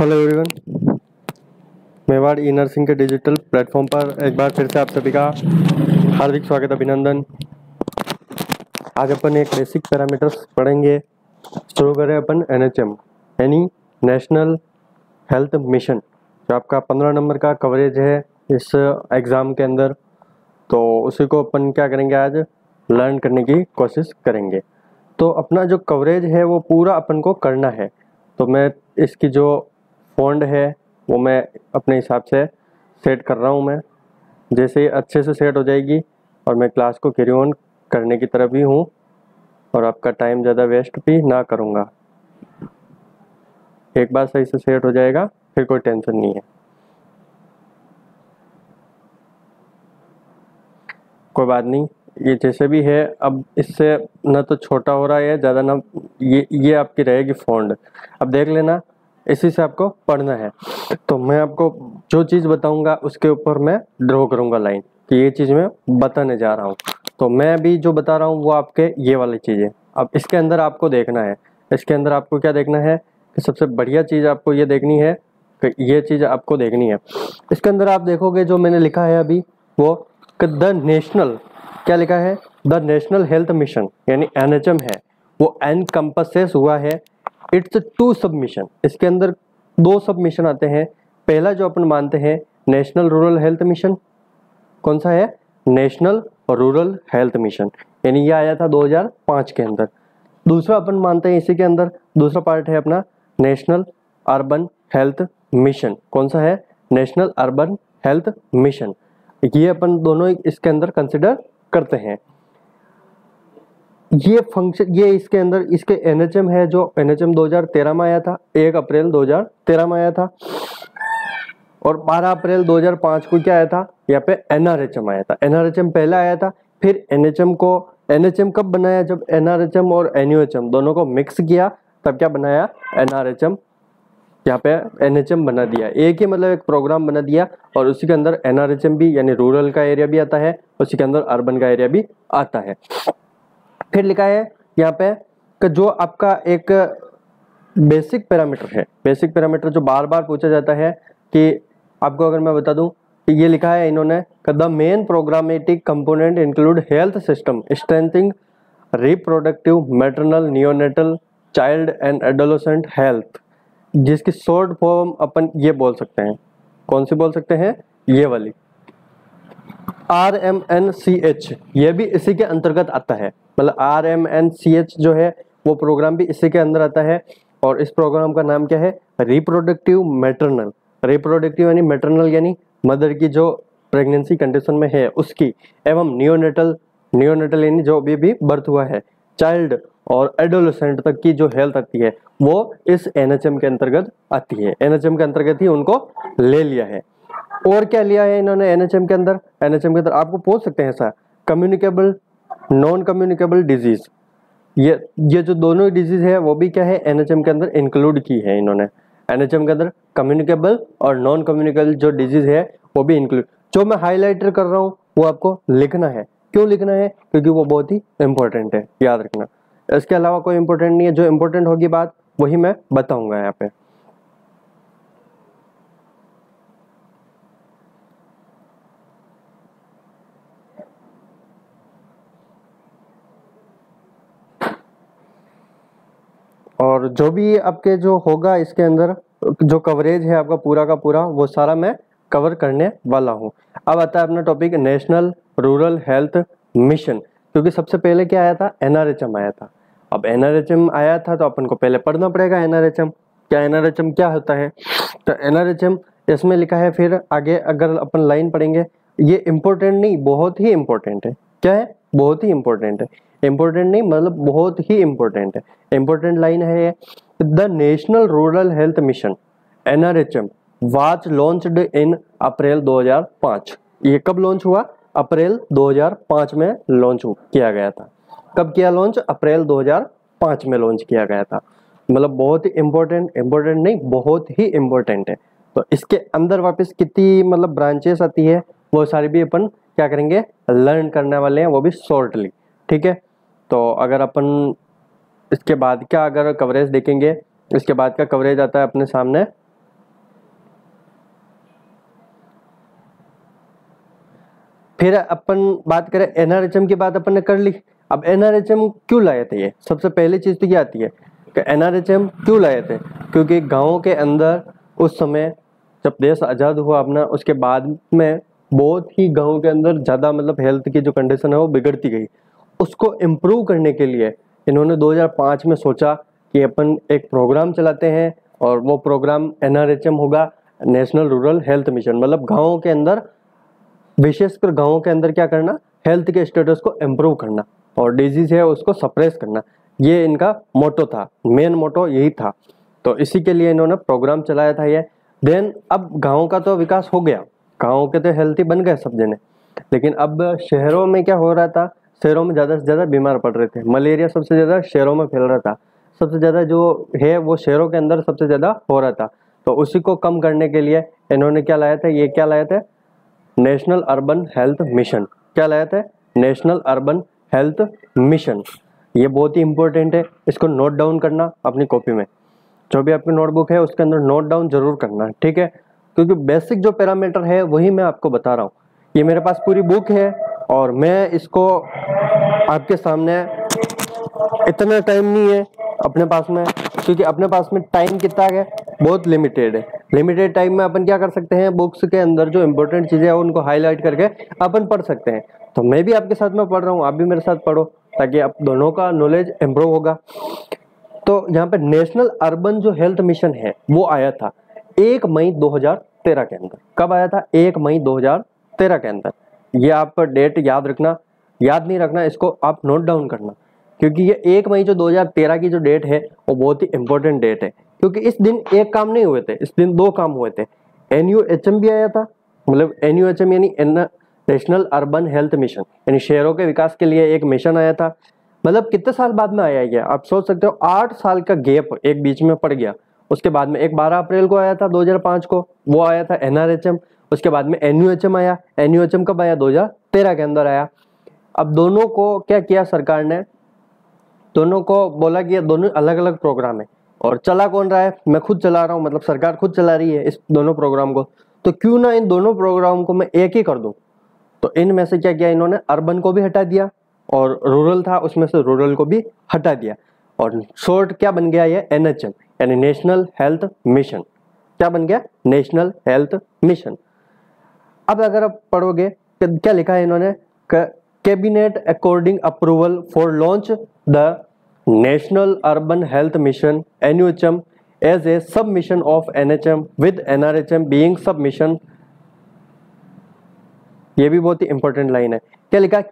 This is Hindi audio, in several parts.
Hello everyone, Mewar e nursing के डिजिटल प्लेटफॉर्म पर एक बार फिर से आप सभी का हार्दिक स्वागत, अभिनंदन। आज अपन एक बेसिक पैरामीटर्स पढ़ेंगे। शुरू करें अपन NHM यानी नेशनल हेल्थ मिशन, जो आपका 15 नंबर का कवरेज है इस एग्ज़ाम के अंदर। तो उसी को अपन क्या करेंगे, आज लर्न करने की कोशिश करेंगे। तो अपना जो कवरेज है वो पूरा अपन को करना है। तो मैं इसकी जो फॉन्ट है वो मैं अपने हिसाब से सेट कर रहा हूँ। मैं जैसे ही अच्छे से सेट हो जाएगी और मैं क्लास को कैरी ऑन करने की तरफ ही हूँ और आपका टाइम ज़्यादा वेस्ट भी ना करूँगा। एक बार सही से सेट हो जाएगा फिर कोई टेंशन नहीं है, कोई बात नहीं। ये जैसे भी है, अब इससे ना तो छोटा हो रहा है ज़्यादा, ना ये आपकी रहेगी फॉन्ट। अब देख लेना, इसी से आपको पढ़ना है। तो मैं आपको जो चीज़ बताऊंगा उसके ऊपर मैं ड्रॉ करूंगा लाइन कि ये चीज़ मैं बताने जा रहा हूँ। तो मैं अभी जो बता रहा हूँ वो आपके ये वाली चीज़ है। अब इसके अंदर आपको देखना है, इसके अंदर आपको क्या देखना है कि सबसे बढ़िया चीज़ आपको ये देखनी है कि ये चीज़ आपको देखनी है। इसके अंदर आप देखोगे जो मैंने लिखा है अभी वो द नेशनल, क्या लिखा है, द नेशनल हेल्थ मिशन यानी NHM है, वो एनकम्पसेस हुआ है इट्स 2 सबमिशन। इसके अंदर 2 सबमिशन आते हैं। पहला जो अपन मानते हैं नेशनल रूरल हेल्थ मिशन, कौन सा है, नेशनल रूरल हेल्थ मिशन, यानी ये आया था 2005 के अंदर। दूसरा अपन मानते हैं इसी के अंदर दूसरा पार्ट है अपना नेशनल अर्बन हेल्थ मिशन। कौन सा है, नेशनल अर्बन हेल्थ मिशन। ये अपन दोनों इसके अंदर कंसिडर करते हैं। ये फंक्शन, ये इसके अंदर इसके NHM है जो NHM 2013 में आया था, 1 अप्रैल 2013 में आया था। और 12 अप्रैल 2005 को क्या आया था, यहाँ पे NRHM आया था। NRHM पहले आया था, फिर NHM कब बनाया, जब NRHM और NUHM दोनों को मिक्स किया तब क्या बनाया, NRHM। यहाँ पे NHM बना दिया, एक ही मतलब एक प्रोग्राम बना दिया। और उसी के अंदर NRHM भी यानी रूरल का एरिया भी आता है, उसी के अंदर अर्बन का एरिया भी आता है। फिर लिखा है यहाँ पे कि जो आपका एक बेसिक पैरामीटर है, बेसिक पैरामीटर जो बार बार पूछा जाता है, कि आपको अगर मैं बता दूं कि ये लिखा है इन्होंने कि the main programmatic component include health system strengthening reproductive maternal neonatal child and adolescent health, जिसकी शॉर्ट फॉर्म अपन ये बोल सकते हैं, कौन सी बोल सकते हैं, ये वाली RMNCH। ये भी इसी के अंतर्गत आता है, मतलब RMNCH जो है वो प्रोग्राम भी इसी के अंदर आता है। और इस प्रोग्राम का नाम क्या है, रिप्रोडक्टिव मैटरनल, रिप्रोडक्टिव यानी मैटरनल यानी मदर की जो प्रेगनेंसी कंडीशन में है उसकी, एवं नियोनेटल, नियोनेटल यानी जो अभी बर्थ हुआ है, चाइल्ड और एडोलेसेंट तक की जो हेल्थ आती है वो इस NHM के अंतर्गत आती है। NHM के अंतर्गत ही उनको ले लिया है। और क्या लिया है इन्होंने NHM के अंदर, NHM के अंदर आपको पूछ सकते हैं ऐसा, कम्युनिकेबल नॉन कम्युनिकेबल डिजीज, ये जो दोनों डिजीज है वो भी क्या है, NHM के अंदर इंक्लूड की है इन्होंने। NHM के अंदर कम्युनिकेबल और नॉन कम्युनिकेबल जो डिजीज है वो भी इंक्लूड। जो मैं हाईलाइटर कर रहा हूँ वो आपको लिखना है। क्यों लिखना है, क्योंकि वो बहुत ही इंपॉर्टेंट है, याद रखना। इसके अलावा कोई इंपॉर्टेंट नहीं है, जो इंपॉर्टेंट होगी बात वही मैं बताऊंगा यहाँ पे। और जो भी आपके जो होगा इसके अंदर जो कवरेज है आपका पूरा का पूरा, वो सारा मैं कवर करने वाला हूँ। अब आता है अपना topic national rural health mission. क्योंकि सबसे पहले क्या आया था, NRHM आया था। अब NRHM आया था तो अपन को पहले पढ़ना पड़ेगा NRHM क्या, NRHM क्या होता है। तो NRHM इसमें लिखा है, फिर आगे अगर अपन लाइन पढ़ेंगे, ये इम्पोर्टेंट नहीं, बहुत ही इम्पोर्टेंट है। क्या है, बहुत ही इम्पोर्टेंट है, इम्पोर्टेंट नहीं मतलब बहुत ही इम्पोर्टेंट है। इम्पोर्टेंट लाइन है, the national rural health mission NRHM was launched in April 2005। ये कब लॉन्च हुआ, अप्रैल 2005 में लॉन्च किया गया था। कब किया लॉन्च, अप्रैल 2005 में लॉन्च किया गया था। मतलब बहुत ही इम्पोर्टेंट, इम्पोर्टेंट नहीं बहुत ही इम्पोर्टेंट है। तो इसके अंदर वापस कितनी मतलब ब्रांचेस आती है वो सारी भी अपन क्या करेंगे, लर्न करने वाले हैं, वो भी शॉर्टली। ठीक है, तो अगर अपन इसके बाद का अगर कवरेज देखेंगे, इसके बाद का कवरेज आता है अपने सामने फिर अपन बात करें एनआरएचएम की बात अपन ने कर ली। अब एनआरएचएम क्यों लाए थे, ये सबसे पहली चीज तो क्या आती है कि एनआरएचएम क्यों लाए थे, क्योंकि गाँव के अंदर उस समय जब देश आज़ाद हुआ अपना, उसके बाद में बहुत ही गाँव के अंदर ज़्यादा मतलब हेल्थ की जो कंडीशन है वो बिगड़ती गई। उसको इम्प्रूव करने के लिए इन्होंने 2005 में सोचा कि अपन एक प्रोग्राम चलाते हैं, और वो प्रोग्राम एनआरएचएम होगा, नेशनल रूरल हेल्थ मिशन। मतलब गाँव के अंदर, विशेषकर गाँव के अंदर क्या करना, हेल्थ के स्टेटस को इम्प्रूव करना और डिजीज है उसको सप्रेस करना। ये इनका मोटो था, मेन मोटो यही था। तो इसी के लिए इन्होंने प्रोग्राम चलाया था ये। देन अब गाँव का तो विकास हो गया, गाँव के तो हेल्थी बन गए सब जने, लेकिन अब शहरों में क्या हो रहा था, शहरों में ज़्यादा से ज़्यादा बीमार पड़ रहे थे। मलेरिया सबसे ज़्यादा शहरों में फैल रहा था, सबसे ज़्यादा जो है वो शहरों के अंदर सबसे ज़्यादा हो रहा था। तो उसी को कम करने के लिए इन्होंने क्या लाया था, ये क्या लाया था, नेशनल अर्बन हेल्थ मिशन। क्या लाया था, नेशनल अर्बन हेल्थ मिशन। ये बहुत ही इंपॉर्टेंट है, इसको नोट डाउन करना अपनी कॉपी में, जो भी आपकी नोटबुक है उसके अंदर नोट डाउन जरूर करना, ठीक है। क्योंकि बेसिक जो पैरामीटर है वही मैं आपको बता रहा हूँ। ये मेरे पास पूरी बुक है और मैं इसको आपके सामने, इतना टाइम नहीं है अपने पास में, क्योंकि अपने पास में टाइम कितना है, बहुत लिमिटेड है। लिमिटेड टाइम में अपन क्या कर सकते हैं, बुक्स के अंदर जो इंपॉर्टेंट चीज़ें हैं उनको हाईलाइट करके अपन पढ़ सकते हैं। तो मैं भी आपके साथ में पढ़ रहा हूँ, आप भी मेरे साथ पढ़ो, ताकि आप दोनों का नॉलेज इम्प्रूव होगा। तो यहाँ पे नेशनल अर्बन जो हेल्थ मिशन है वो आया था 1 मई 2013 के अंदर। कब आया था, 1 मई 2013 के अंदर। ये आप डेट याद रखना, याद नहीं रखना इसको आप नोट डाउन करना, क्योंकि ये 1 मई जो 2013 की जो डेट है वो बहुत ही इंपॉर्टेंट डेट है। क्योंकि इस दिन एक काम नहीं हुए थे, इस दिन 2 काम हुए थे। NUHM भी आया था, मतलब NUHM यानी नेशनल अर्बन हेल्थ मिशन, यानी शहरों के विकास के लिए एक मिशन आया था। मतलब कितने साल बाद में आया गया, आप सोच सकते हो 8 साल का गैप एक बीच में पड़ गया। उसके बाद में एक 12 अप्रैल को आया था 2005 को, वो आया था NRHM। उसके बाद में NUHM आया। NUHM कब आया, 2013 के अंदर आया। अब दोनों को क्या किया सरकार ने, दोनों को बोला कि ये दोनों अलग अलग प्रोग्राम है, और चला कौन रहा है, मैं खुद चला रहा हूँ, मतलब सरकार खुद चला रही है इस दोनों प्रोग्राम को। तो क्यों ना इन दोनों प्रोग्राम को मैं एक ही कर दूं। तो इनमें से क्या किया इन्होंने, अर्बन को भी हटा दिया और रूरल था उसमें से रूरल को भी हटा दिया, और शॉर्ट क्या बन गया ये NHM, यानी नेशनल हेल्थ मिशन। क्या बन गया, नेशनल हेल्थ मिशन। अब अगर आप पढ़ोगे क्या लिखा है इन्होंने, cabinet according approval for launch the national urban health mission NUHM as a submission of NHM with NRHM being submission. ये भी बहुत ही इंपॉर्टेंट लाइन है। क्या लिखा,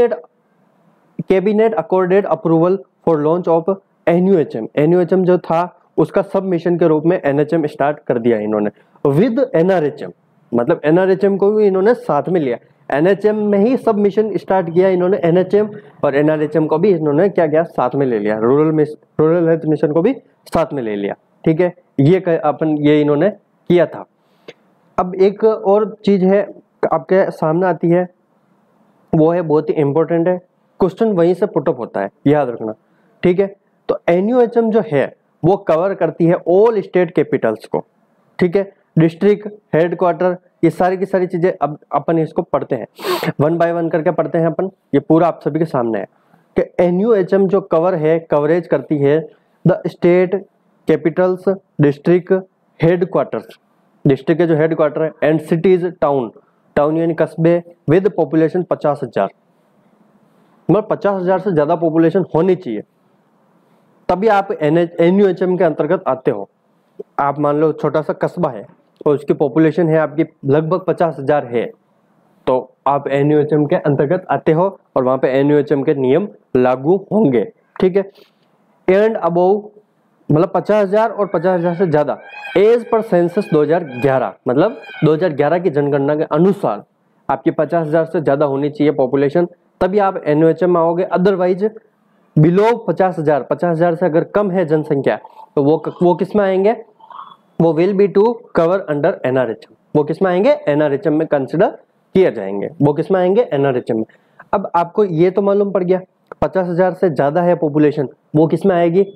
cabinet accorded approval for launch of NUHM। NUHM जो था उसका सबमिशन के रूप में NHM स्टार्ट कर दिया इन्होंने विद NRHM, मतलब NRHM को भी इन्होंने साथ में लिया। NHM में ही सबमिशन स्टार्ट किया इन्होंने NHM, और NRHM को भी इन्होंने क्या किया, साथ में ले लिया। रूरल हेल्थ मिशन को भी साथ में ले लिया, ठीक है। ये इन्होंने किया था। अब एक और चीज है आपके सामने आती है, वो है बहुत ही इंपॉर्टेंट है, क्वेश्चन वहीं से पुटअप होता है, याद रखना, ठीक है। तो NUHM जो है वो कवर करती है ऑल स्टेट कैपिटल्स को, ठीक है, डिस्ट्रिक्ट हेडक्वार्टर, ये सारी की सारी चीजें। अब अपन इसको पढ़ते हैं, 1 बाय 1 करके पढ़ते हैं अपन। ये पूरा आप सभी के सामने है कि NUHM जो कवरेज करती है the state capitals, district headquarters, district के जो हेडक्वार्टर है, एंड सिटीज, टाउन यानी कस्बे विद पॉपुलेशन 50,000, मतलब 50,000 से ज्यादा पॉपुलेशन होनी चाहिए, तभी आप NUHM के अंतर्गत आते हो। आप मान लो छोटा सा कस्बा है और उसकी पॉपुलेशन है आपकी लगभग 50,000 है, तो आप NUHM के अंतर्गत आते हो और वहां पे NUHM के नियम लागू होंगे, ठीक है। एंड अबोव, मतलब 50,000 और 50,000 से ज्यादा, एज पर सेंसस 2011, मतलब 2011 की जनगणना के अनुसार आपकी 50,000 से ज्यादा होनी चाहिए पॉपुलेशन, तभी आप NUHM में आओगे। अदरवाइज बिलो 50,000 से अगर कम है जनसंख्या, तो वो किस में आएंगे, वो will be to cover under NRHM। वो किस में आएंगे, NRHM में कंसिडर किया जाएंगे। वो किस में आएंगे, NRHM में। अब आपको ये तो मालूम पड़ गया 50,000 से ज्यादा है पॉपुलेशन, वो किस में आएगी,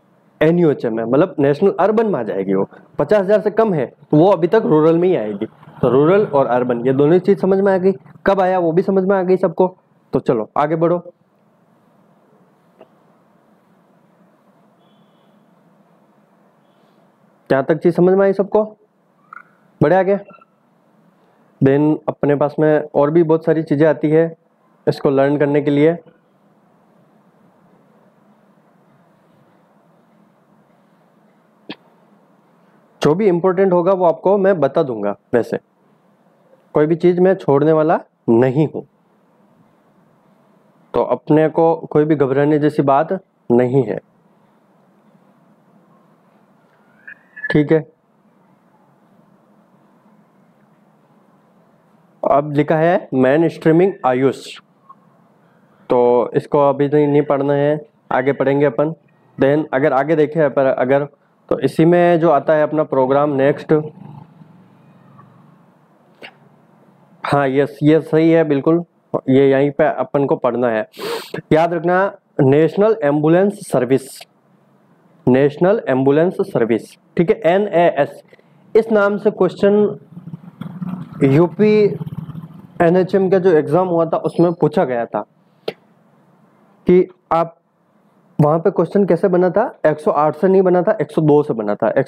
NUHM में, मतलब नेशनल अर्बन में आ जाएगी। वो 50,000 से कम है तो वो अभी तक रूरल में ही आएगी। तो रूरल और अर्बन ये दोनों चीज समझ में आ गई। कब आया वो भी समझ में आ गई सबको। तो चलो आगे बढ़ो। क्या तक चीज समझ में आई सबको, बढ़े आगे। देन अपने पास में और भी बहुत सारी चीजें आती है इसको लर्न करने के लिए। जो भी इंपॉर्टेंट होगा वो आपको मैं बता दूंगा, वैसे कोई भी चीज मैं छोड़ने वाला नहीं हूं। तो अपने को कोई भी घबराने जैसी बात नहीं है, ठीक है। अब लिखा है मेन स्ट्रीमिंग आयुष, तो इसको अभी नहीं पढ़ना है, आगे पढ़ेंगे अपन। देन अगर आगे देखें पर अगर तो इसी में जो आता है अपना प्रोग्राम नेक्स्ट, हाँ ये सही है बिल्कुल, ये यहीं पे अपन को पढ़ना है। याद रखना national ambulance service, national ambulance service, ठीक है, NAS। इस नाम से क्वेश्चन यूपी NHM का जो एग्जाम हुआ था उसमें पूछा गया था कि आप वहां पे क्वेश्चन कैसे बना था, 108 से नहीं बना था, 102 से बना था।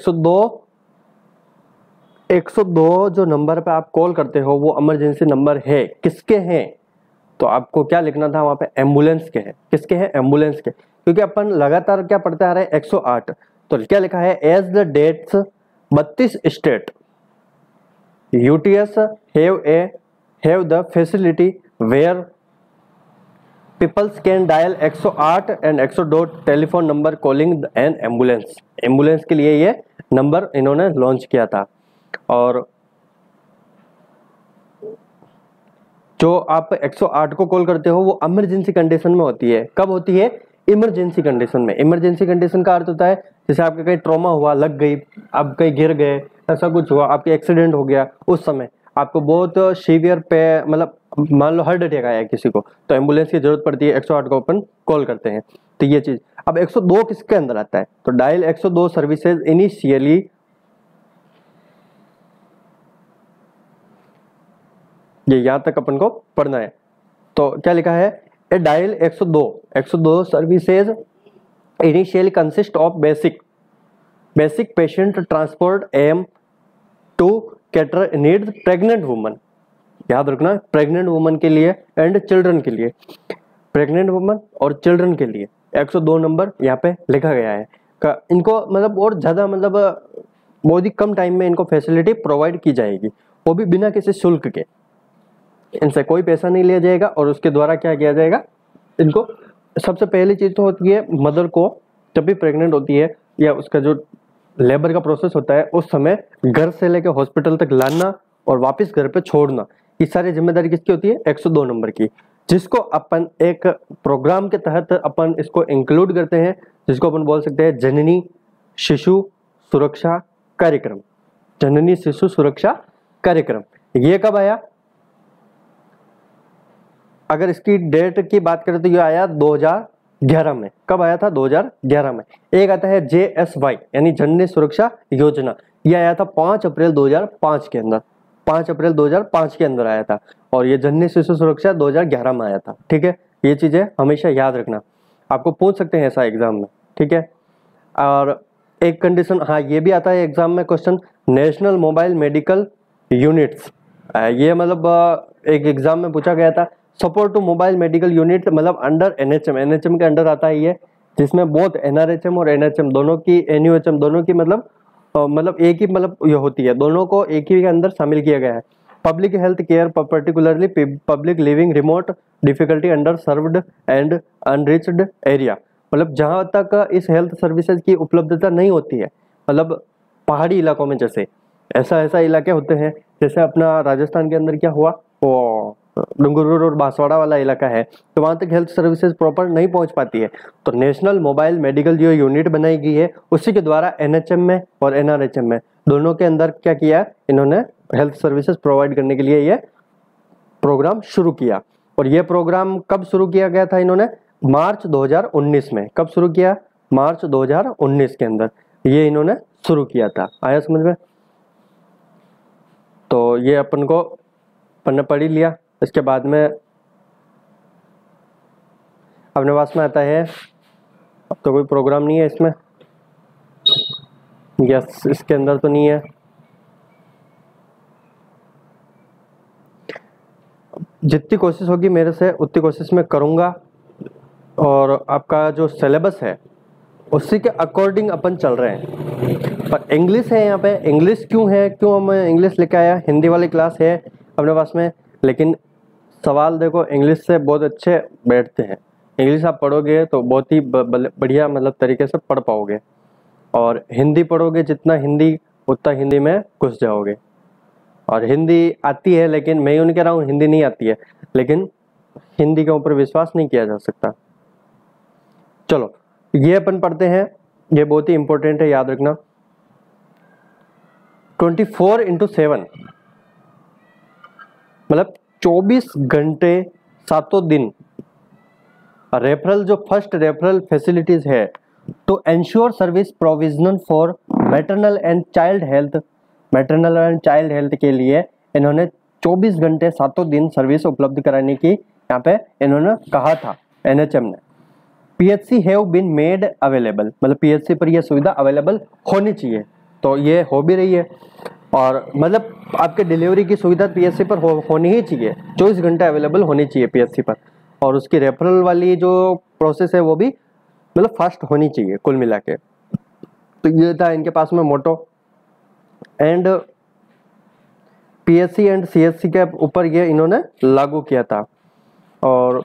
102 जो नंबर पे आप कॉल करते हो वो इमरजेंसी नंबर है, किसके हैं, तो आपको क्या लिखना था वहां पे, एम्बुलेंस के हैं। किसके हैं, एम्बुलेंस के, क्योंकि अपन लगातार क्या पढ़ते आ रहे हैं 108। तो क्या लिखा है, as the dates 32 state UTS have the facility where people can dial 108 and 102 telephone number calling an ambulance. Ambulance के लिए ये नंबर इन्होंने लॉन्च किया था। और जो आप 108 को कॉल करते हो वो इमरजेंसी कंडीशन में होती है। कब होती है, इमरजेंसी कंडीशन में। इमरजेंसी कंडीशन का अर्थ होता है जैसे आपके कहीं ट्रॉमा हुआ, लग गई, आप कहीं गिर गए, ऐसा कुछ हुआ, आपके एक्सीडेंट हो गया, उस समय आपको बहुत सीवियर पे मतलब मान लो हार्ट अटैक आया किसी को, तो एम्बुलेंस की जरूरत पड़ती है, 108 को अपन कॉल करते हैं। तो ये चीज। अब 102 किसके अंदर आता है, तो डायल 102 सर्विसेज इनिशियली ये यहां तक अपन को पढ़ना है। तो क्या लिखा है, a dial 102 services initially consist of basic patient transport aim to cater needs pregnant woman. याद रखना प्रेग्नेंट वुमन के लिए एंड चिल्ड्रन के लिए, प्रेग्नेंट वुमन और चिल्ड्रन के लिए 102 नंबर यहाँ पे लिखा गया है। इनको मतलब और ज्यादा मतलब बहुत ही कम टाइम में इनको फैसिलिटी प्रोवाइड की जाएगी, वो भी बिना किसी शुल्क के। इनसे कोई पैसा नहीं लिया जाएगा और उसके द्वारा क्या किया जाएगा, इनको सबसे पहली चीज तो होती है मदर को जब भी प्रेग्नेंट होती है या उसका जो लेबर का प्रोसेस होता है उस समय घर से लेकर हॉस्पिटल तक लाना और वापस घर पे छोड़ना, ये सारी जिम्मेदारी किसकी होती है, 102 नंबर की, जिसको अपन एक प्रोग्राम के तहत अपन इसको इंक्लूड करते हैं, जिसको अपन बोल सकते हैं जननी शिशु सुरक्षा कार्यक्रम। जननी शिशु सुरक्षा कार्यक्रम ये कब आया, अगर इसकी डेट की बात करें तो ये आया 2011 में। कब आया था, 2011 में। एक आता है JSY यानी जननी सुरक्षा योजना, ये आया था 5 अप्रैल 2005 के अंदर, 5 अप्रैल 2005 के अंदर आया था। और ये जननी शिशु सुरक्षा 2011 में आया था, ठीक है। ये चीजें हमेशा याद रखना, आपको पूछ सकते हैं ऐसा एग्जाम में, ठीक है। और एक कंडीशन, हाँ ये भी आता है एग्जाम में question, national mobile medical units. ये मतलब एक एग्जाम में पूछा गया था, support to mobile medical unit मतलब अंडर NHM के अंडर आता है ये, जिसमें बहुत NRHM और NHM दोनों की, NUHM दोनों की मतलब एक ही मतलब ये होती है, दोनों को एक ही के अंदर शामिल किया गया है। Public health care particularly public living remote difficulty under served and unreached area, मतलब जहां तक इस हेल्थ सर्विसेज की उपलब्धता नहीं होती है, मतलब पहाड़ी इलाकों में जैसे ऐसा इलाके होते हैं, जैसे अपना राजस्थान के अंदर क्या हुआ, वो डूंगरपुर और बांसवाड़ा वाला इलाका है, तो वहां तक हेल्थ सर्विसेज प्रॉपर नहीं पहुंच पाती है। तो नेशनल मोबाइल मेडिकल जो यूनिट बनाई गई है उसी के द्वारा NHM में और NRHM में दोनों के अंदर क्या किया इन्होंने, हेल्थ सर्विसेज प्रोवाइड करने के लिए ये प्रोग्राम शुरू किया। और ये प्रोग्राम कब शुरू किया गया था इन्होंने, मार्च 2019 में। कब शुरू किया, मार्च 2019 के अंदर ये इन्होंने शुरू किया था। आया समझ में। तो ये अपन को पढ़ना पढ़ ही लिया। इसके बाद में अपने पास में आता है, अब तो कोई प्रोग्राम नहीं है इसमें, यस इसके अंदर तो नहीं है। जितनी कोशिश होगी मेरे से उतनी कोशिश मैं करूँगा, और आपका जो सिलेबस है उसी के अकॉर्डिंग अपन चल रहे हैं। पर इंग्लिश है यहाँ पे, इंग्लिश क्यों है, क्यों मैं इंग्लिश लेके आया, हिंदी वाली क्लास है अपने पास में, लेकिन सवाल देखो इंग्लिश से बहुत अच्छे बैठते हैं। इंग्लिश आप पढ़ोगे तो बहुत ही बढ़िया मतलब तरीके से पढ़ पाओगे, और हिंदी पढ़ोगे जितना हिंदी उतना हिंदी में घुस जाओगे। और हिंदी आती है, लेकिन मैं यूँ नहीं कह रहा हूँ हिंदी नहीं आती है, लेकिन हिंदी के ऊपर विश्वास नहीं किया जा सकता। चलो ये अपन पढ़ते हैं, ये बहुत ही इंपॉर्टेंट है, याद रखना। 24/7 मतलब 24 घंटे 7 दिन रेफरल, जो फर्स्ट रेफरल फैसिलिटीज है to ensure service provisional for maternal and child health, maternal and child health के लिए इन्होंने 24 घंटे 7 दिन सर्विस उपलब्ध कराने की यहाँ पे इन्होंने कहा था एनएचएम ने। PHC have been made available, मतलब पीएचसी पर यह सुविधा अवेलेबल होनी चाहिए, तो ये हो भी रही है। और मतलब आपके डिलीवरी की सुविधा पीएचसी पर होनी ही चाहिए, 24 घंटे अवेलेबल होनी चाहिए पीएचसी पर, और उसकी रेफरल वाली जो प्रोसेस है वो भी मतलब फास्ट होनी चाहिए कुल मिला के। तो ये था इनके पास में motto, and PHC and CHC के ऊपर ये इन्होंने लागू किया था। और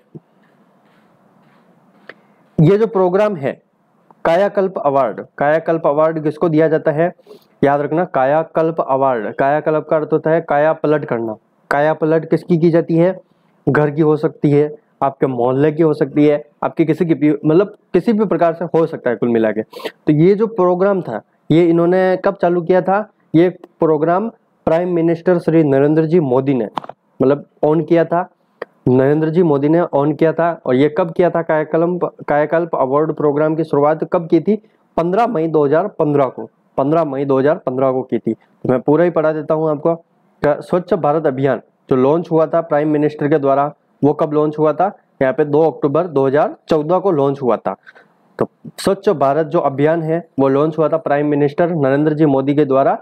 ये जो प्रोग्राम है कायाकल्प अवार्ड, कायाकल्प अवार्ड किसको दिया जाता है, याद रखना, कायाकल्प अवार्ड, कायाकल्प का अर्थ होता है काया पलट करना। काया पलट किसकी की जाती है, घर की हो सकती है, आपके मोहल्ले की हो सकती है, आपकी किसी की मतलब किसी भी प्रकार से हो सकता है कुल मिला के। तो ये जो प्रोग्राम था ये इन्होंने कब चालू किया था, ये programme prime minister Shri Narendra ji Modi ने मतलब ऑन किया था, नरेंद्र जी मोदी ने ऑन किया था। और ये कब किया था, कायाकल्प अवार्ड प्रोग्राम की शुरुआत कब की थी, 15 मई 2015 को, 15 मई 2015 को की थी। तो मैं पूरा ही पढ़ा देता हूँ आपको। स्वच्छ भारत अभियान जो लॉन्च हुआ था प्राइम मिनिस्टर के द्वारा, वो कब लॉन्च हुआ था, यहाँ पे 2 अक्टूबर 2014 को लॉन्च हुआ था। तो स्वच्छ भारत जो अभियान है वो लॉन्च हुआ था प्राइम मिनिस्टर नरेंद्र जी मोदी के द्वारा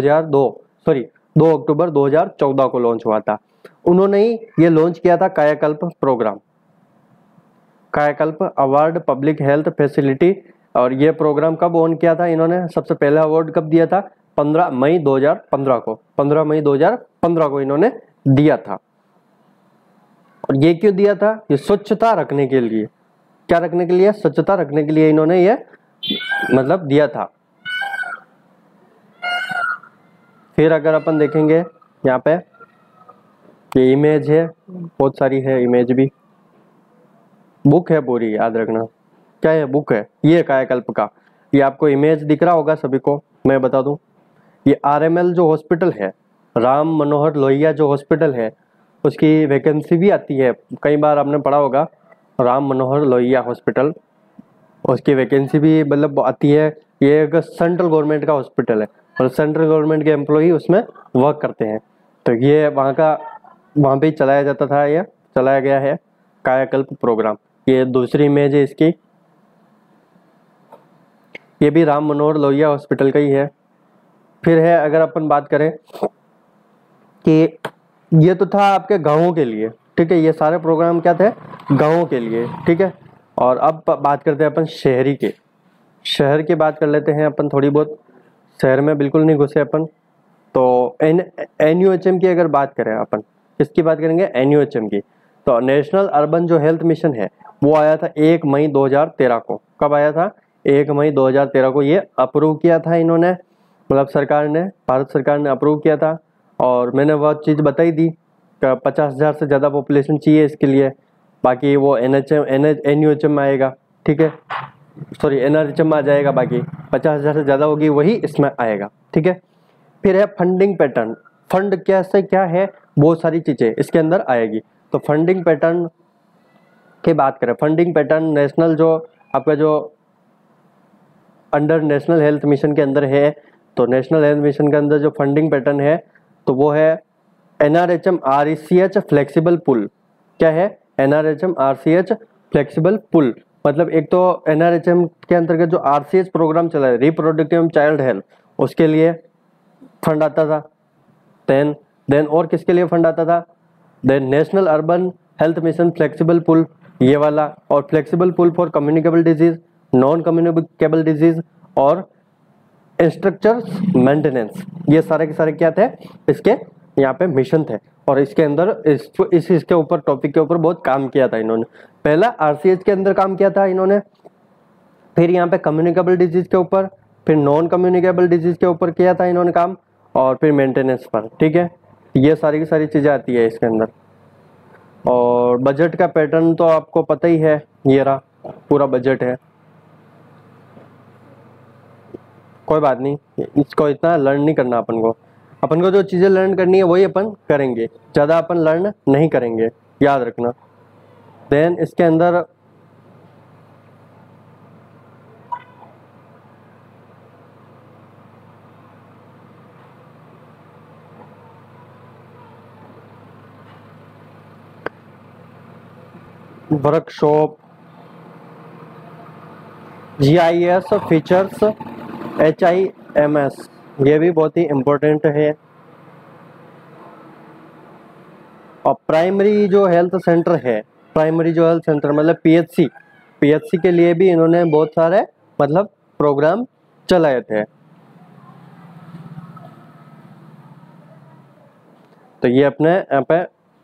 2 अक्टूबर 2014 को लॉन्च हुआ था। उन्होंने ही ये लॉन्च किया था कायाकल्प प्रोग्राम, कायाकल्प अवार्ड पब्लिक हेल्थ फैसिलिटी। और ये प्रोग्राम कब ऑन किया था इन्होंने, सबसे पहला अवार्ड कब दिया था, 15 मई 2015 को, 15 मई 2015 को इन्होंने दिया था। और ये क्यों दिया था, ये स्वच्छता रखने के लिए, क्या रखने के लिए, स्वच्छता रखने के लिए इन्होंने ये मतलब दिया था। फिर अगर अपन देखेंगे यहाँ पे ये इमेज है, बहुत सारी है इमेज भी, बुक है पूरी, याद रखना क्या है, बुक है ये कायाकल्प का। ये आपको इमेज दिख रहा होगा सभी को, मैं बता दूं, ये आरएमएल जो हॉस्पिटल है, राम मनोहर लोहिया जो हॉस्पिटल है, उसकी वैकेंसी भी आती है, कई बार आपने पढ़ा होगा राम मनोहर लोहिया हॉस्पिटल, उसकी वैकेंसी भी मतलब आती है। ये एक सेंट्रल गवर्नमेंट का हॉस्पिटल है और सेंट्रल गवर्नमेंट के एम्प्लॉई उसमें वर्क करते हैं। तो ये वहाँ पे चलाया जाता था, ये चलाया गया है कायाकल्प प्रोग्राम। ये दूसरी इमेज है इसकी, ये भी राम मनोहर लोहिया हॉस्पिटल का ही है। फिर है अगर अपन बात करें कि ये तो था आपके गाँवों के लिए, ठीक है, ये सारे प्रोग्राम क्या थे, गाँवों के लिए, ठीक है। और अब बात करते हैं अपन शहरी के, शहर की बात कर लेते हैं अपन थोड़ी बहुत, शहर में बिल्कुल नहीं घुसे अपन। तो NUHM की अगर बात करें अपन, किसकी बात करेंगे, NUHM की। तो नेशनल अर्बन जो हेल्थ मिशन है वो आया था 1 मई 2013 को, कब आया था, 1 मई 2013 को ये अप्रूव किया था इन्होंने, मतलब सरकार ने, भारत सरकार ने अप्रूव किया था। और मैंने वह चीज़ बताई थी कि 50,000 से ज़्यादा पॉपुलेशन चाहिए इसके लिए, बाकी वो NUHM में आएगा, ठीक है, सॉरी NRHM में आ जाएगा, बाकी 50,000 से ज़्यादा होगी वही इसमें आएगा, ठीक है। फिर है फंडिंग पैटर्न, फंड कैसे क्या है, बहुत सारी चीज़ें इसके अंदर आएगी। तो फंडिंग पैटर्न की बात करें, फंडिंग पैटर्न नेशनल जो आपका जो अंडर नेशनल हेल्थ मिशन के अंदर है, तो नेशनल हेल्थ मिशन के अंदर जो फंडिंग पैटर्न है तो वो है NRHM RCH फ्लेक्सिबल पुल। क्या है? NRHM RCH flexible pool. मतलब एक तो NRHM के अंतर्गत जो RCH प्रोग्राम चला है, रिप्रोडक्टिव चाइल्ड हेल्थ, उसके लिए फंड आता था। देन और किसके लिए फंड आता था? Then national urban health mission flexible pool, ये वाला, और flexible pool for communicable disease, non communicable disease और इंस्ट्रक्चर्स मेंटेनेंस, ये सारे के सारे क्या थे? इसके यहाँ पे मिशन थे। और इसके अंदर इसके ऊपर टॉपिक के ऊपर बहुत काम किया था इन्होंने। पहला RCH के अंदर काम किया था इन्होंने, फिर यहाँ पे कम्युनिकेबल डिजीज के ऊपर, फिर नॉन कम्युनिकेबल डिजीज के ऊपर किया था इन्होंने काम, और फिर मेंटेनेंस पर। ठीक है, ये सारी की सारी चीजें आती है इसके अंदर। और बजट का पैटर्न तो आपको पता ही है, ये रहा पूरा बजट है। कोई बात नहीं, इसको इतना लर्न नहीं करना अपन को जो चीजें लर्न करनी है वही अपन करेंगे, ज्यादा अपन लर्न नहीं करेंगे, याद रखना। देन इसके अंदर वर्कशॉप, GIS फीचर्स, HIMS, ये भी बहुत ही इम्पोर्टेंट है। और प्राइमरी जो हेल्थ सेंटर है, प्राइमरी जो हेल्थ सेंटर मतलब PHC के लिए भी इन्होंने बहुत सारे मतलब प्रोग्राम चलाए थे। तो ये अपने यहाँ पे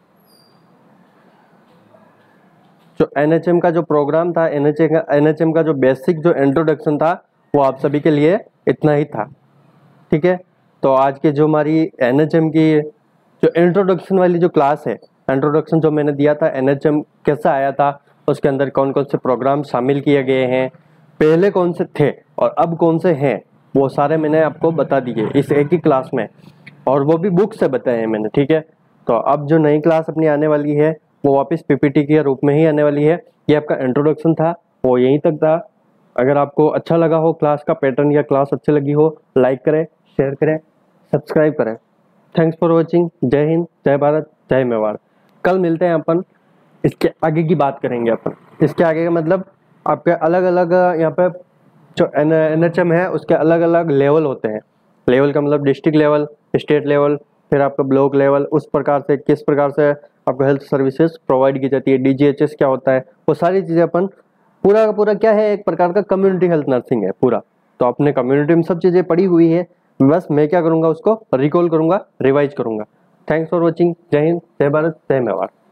जो NHM का जो प्रोग्राम था, NHM का जो बेसिक जो इंट्रोडक्शन था, वो आप सभी के लिए इतना ही था। ठीक है, तो आज के जो हमारी NHM की जो इंट्रोडक्शन वाली जो क्लास है, इंट्रोडक्शन जो मैंने दिया था NHM कैसा आया था, उसके अंदर कौन कौन से प्रोग्राम शामिल किए गए हैं, पहले कौन से थे और अब कौन से हैं, वो सारे मैंने आपको बता दिए इस एक ही क्लास में, और वो भी बुक से बताए हैं मैंने। ठीक है, तो अब जो नई क्लास अपनी आने वाली है वो वापस PPT के रूप में ही आने वाली है। ये आपका इंट्रोडक्शन था, वो यहीं तक था। अगर आपको अच्छा लगा हो क्लास का पैटर्न या क्लास अच्छी लगी हो, लाइक करें, शेयर करें, सब्सक्राइब करें। Thanks for watching. जय हिंद, जय भारत, जय मेवाड़। कल मिलते हैं अपन, इसके आगे की बात करेंगे अपन। इसके आगे का मतलब आपके अलग अलग यहाँ पे जो NHM है उसके अलग अलग लेवल होते हैं। लेवल का मतलब डिस्ट्रिक्ट लेवल, स्टेट लेवल, फिर आपका ब्लॉक लेवल, उस प्रकार से किस प्रकार से आपको हेल्थ सर्विसेज प्रोवाइड की जाती है, DGHS क्या होता है, वो सारी चीज़ें अपन पूरा का पूरा क्या है, एक प्रकार का कम्युनिटी हेल्थ नर्सिंग है पूरा। तो अपने कम्युनिटी में सब चीज़ें पड़ी हुई है, बस मैं क्या करूँगा उसको रिकॉल करूँगा, रिवाइज करूँगा। Thanks for watching. जय हिंद, जय भारत, जय मेवाड़।